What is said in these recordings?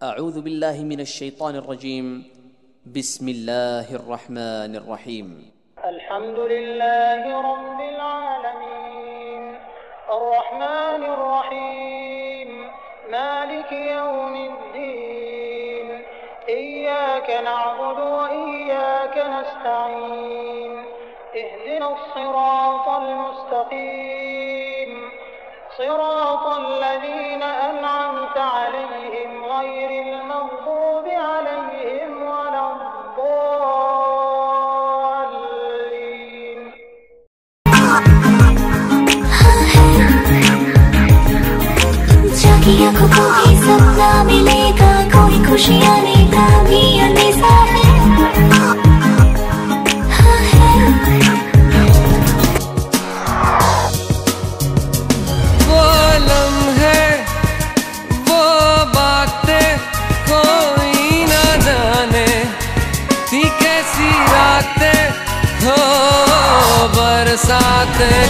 अऊज़ु बिल्लाहि मिनश शैतानिर रजीम। बिस्मिल्लाहिर रहमानिर रहीम। अल्हम्दुलिल्लाहि रब्बिल आलमीन अर्रहमानिर रहीम मालिकि यौमिद्दीन इय्याका नअबुदु व इय्याका नस्तईन इहदिनस सिरातल मुस्तकीम सिरातल लज़ीना अनअमत अलैहिम गैरिल मग़दूबि अलैहिम वलद्दाल्लीन। जागी आँखों को भी सपना मिलेगा, कोई खुशी आने का भी अंदेशा है। वो लम्हे वो बातें कोई ना जाने थी कैसी रातें हो बरसातें।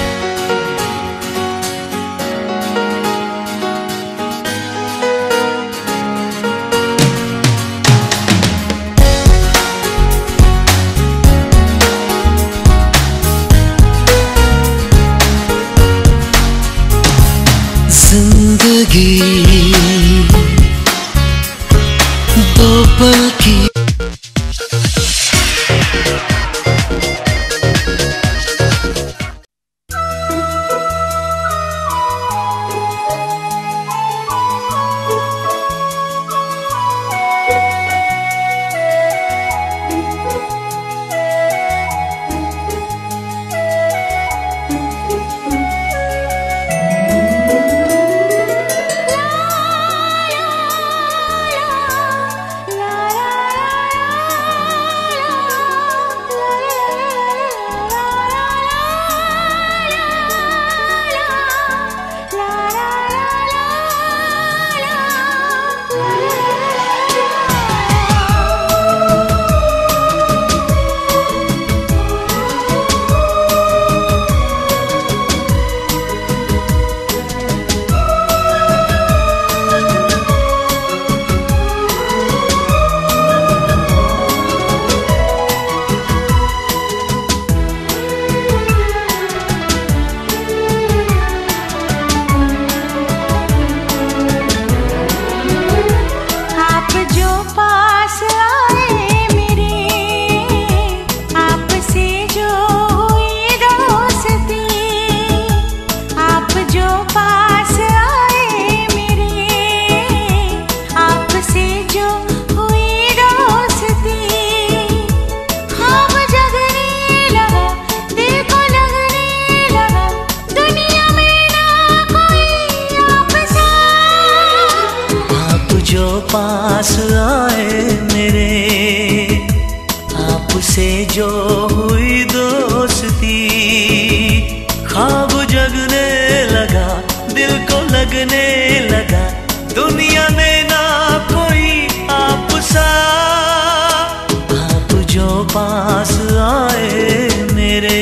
जिंदगी दो पल की पास आए मेरे, आपसे जो हुई दोस्ती, ख्वाब जगने लगा, दिल को लगने लगा, दुनिया में ना कोई आप सा। आप जो पास आए मेरे,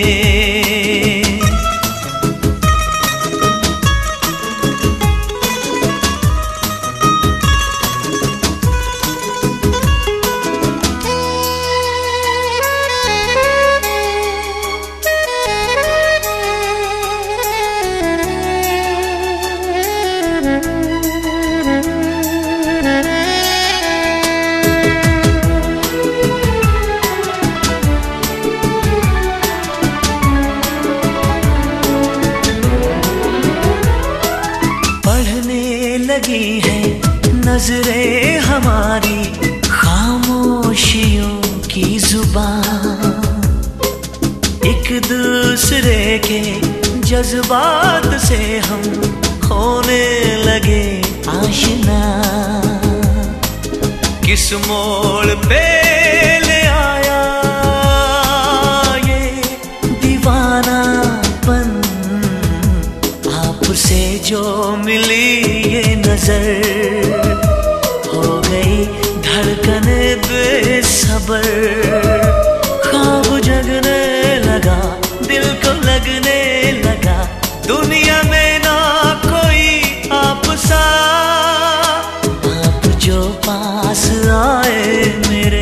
लगी है नजरें हमारी खामोशियों की जुबान, एक दूसरे के जज्बात से हम होने लगे आशना। किस मोड़ पे ले आया ये दीवानापन, आपसे जो मिली ये नजर, हो गई धड़कन बेसब्र, ख्वाब जगने लगा, दिल को लगने लगा, दुनिया में ना कोई आप सा। आप जो पास आए मेरे।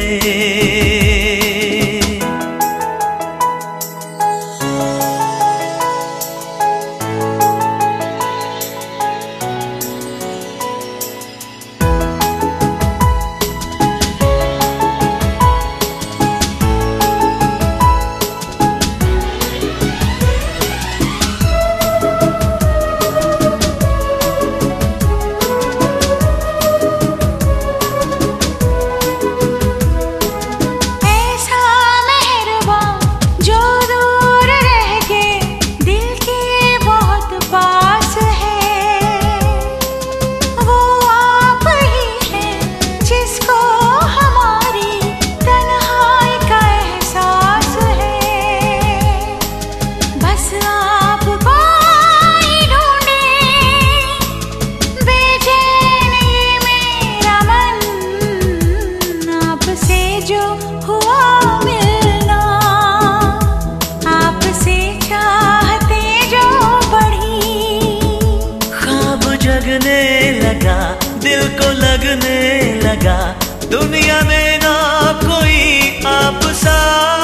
दिल को लगने लगा दुनिया में ना कोई आप सा।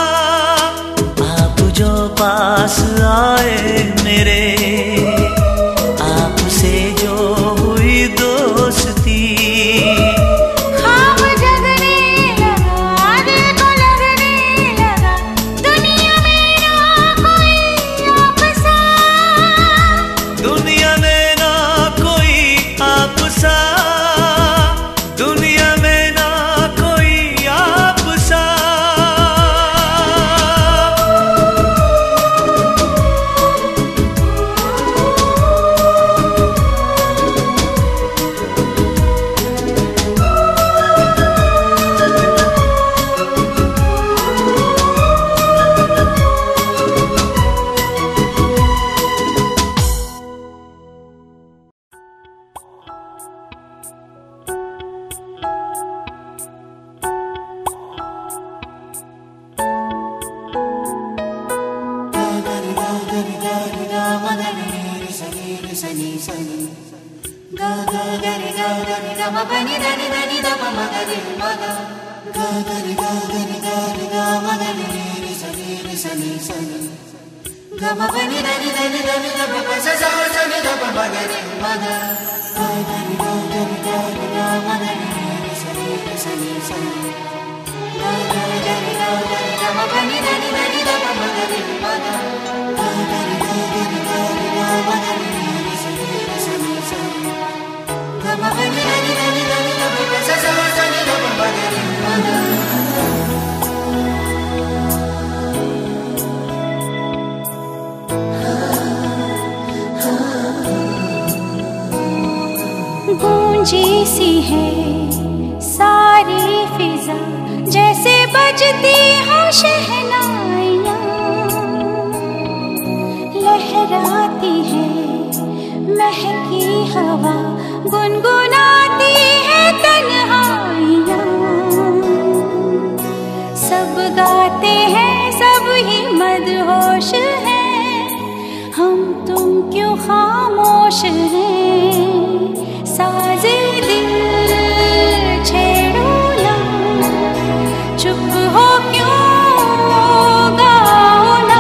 आप जो पास आए मेरे, आपसे जो हुई दोस्ती। गूंजी सी है सारी फिजा जैसे बजती हो शहनाइयाँ, लहराती है महकी हवा, गुनगुनाती है तन्हाइयाँ। सब गाते हैं सब ही मदहोश हैं, हम तुम क्यों खामोश हैं। साज़े दिल छेड़ो ना, चुप हो क्यों गाओ ना,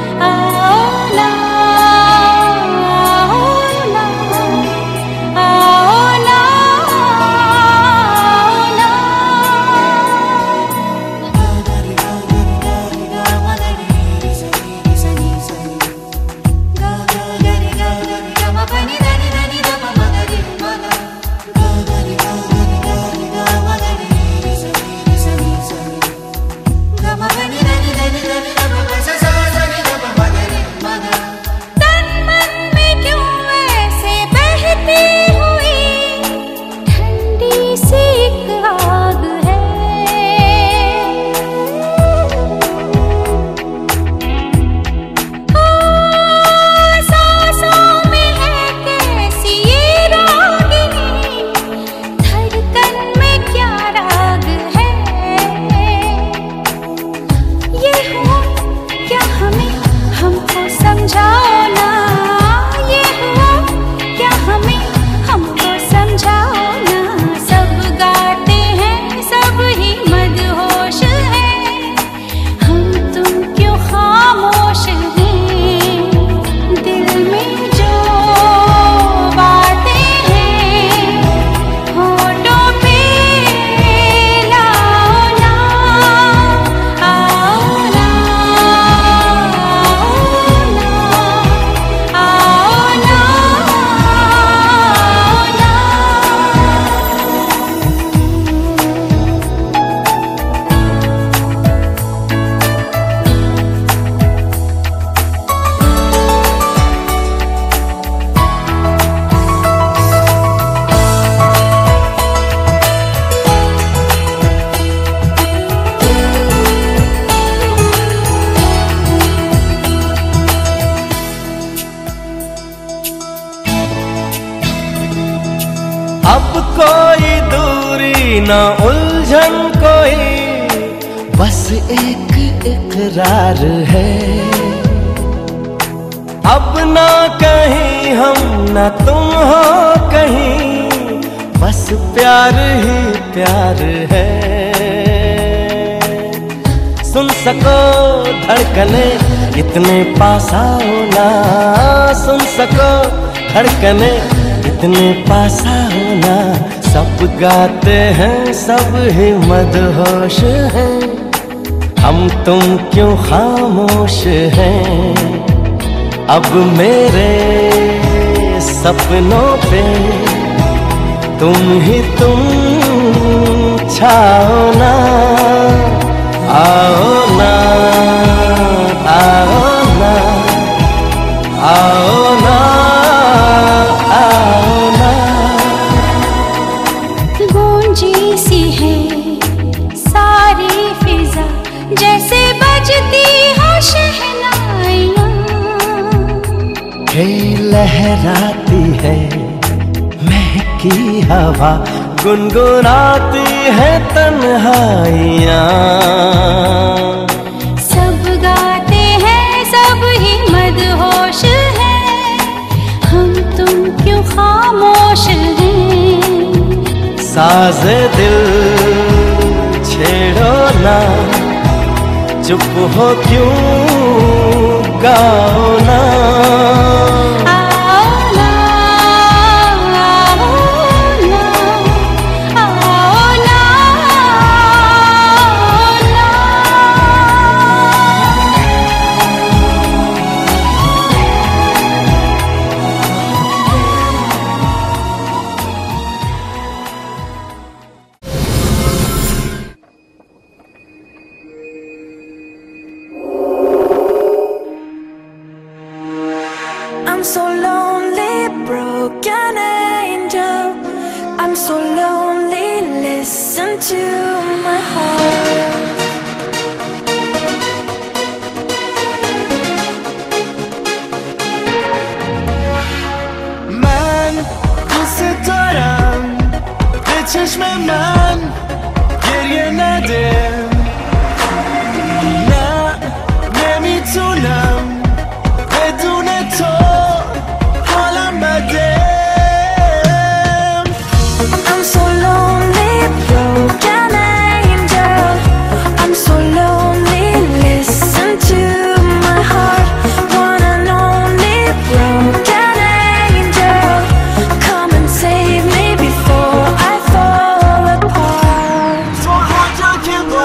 आओ ना, आओ ना, आओ ना उलझन कोई, बस एक इकरार है। अब ना कहीं हम ना तुम हो कहीं, बस प्यार ही प्यार है। सुन सको धड़कने इतने पास आओ ना, सुन सको धड़कने इतने पास आओ ना। सब गाते हैं सब ही मदहोश हैं, हम तुम क्यों खामोश हैं। अब मेरे सपनों पे तुम ही तुम छाओ ना। आओ ना, आओ ना, आओ ना, आओ ना। गूंजी सी है सारी फिजा, जैसे बजती हो शहनाइयाँ। हे लहराती है महकी हवा, गुनगुनाती है तन्हाइयाँ। सब गाते हैं सब ही मदहोश हैं, हम तुम क्यों खामोश हैं। साज़े दिल छेड़ो ना, चुप हो क्यों गाओ ना। I'm so lonely, broken angel. I'm so lonely, listen to my heart. من دوست دارم، به چشم من گریه نده. نه نمیتونم بدون تو حالم بده. I'm so lonely, broken angel. I'm so lonely, listen to my heart. One and only broken angel, come and save me before I fall apart. تو کجا که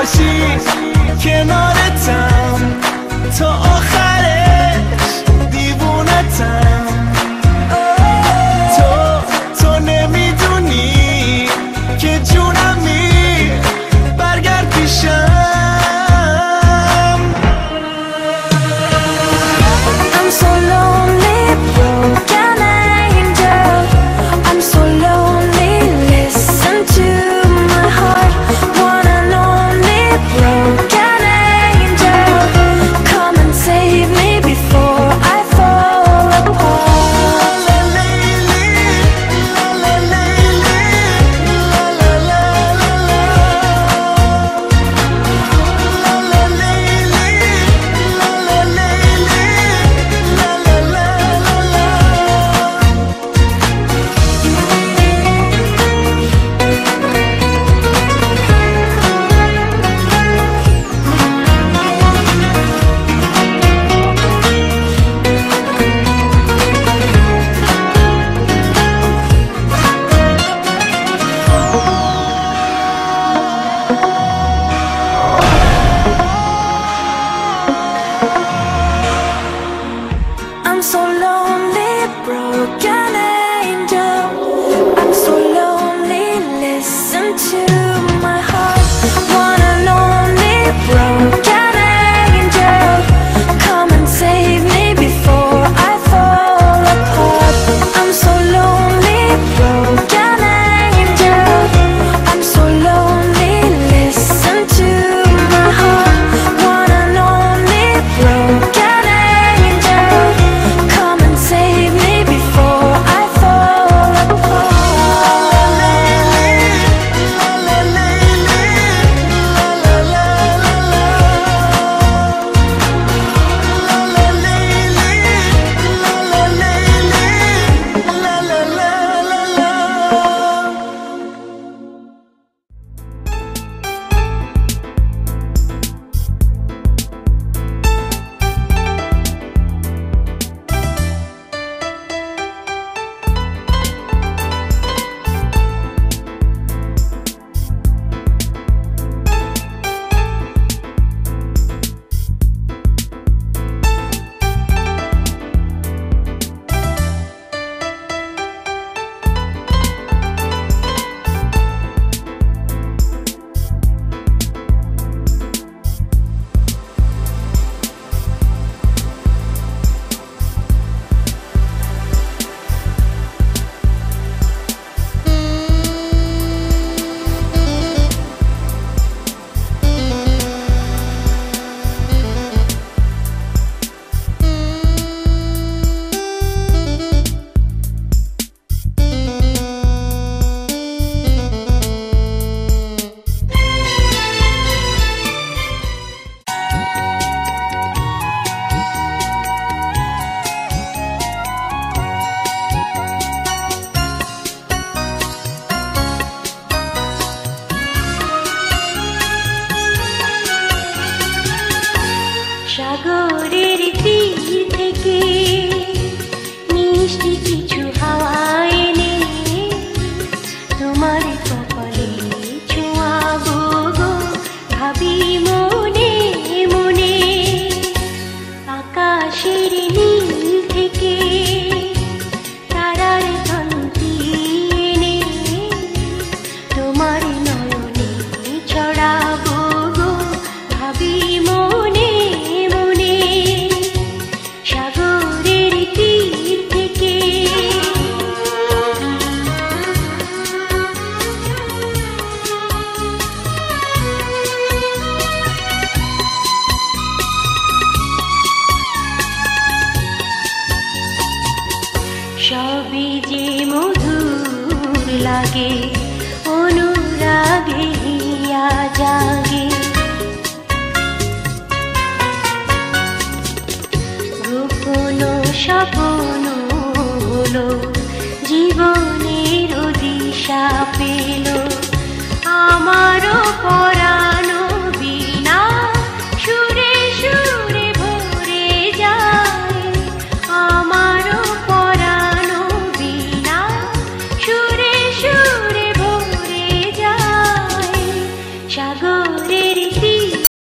কপালে ছোঁয়াবো গো ভাবি মনে মনে আকাশের নীল থেকে তারার ধন্তি এনে তোমার নয়নে ছড়াবো গো ভাবি মনে মনে সাগরের তীর থেকে সবই যে মধুর লাগে অনুরাগে হিয়া জাগে গোপন স্বপ্ন হলো জীবনের দিশা পেল আমারও পরানো বিনা সুরে সুরে ভরে যায় আমারও পরানো বিনা সুরে সুরে ভরে যায় সাগরের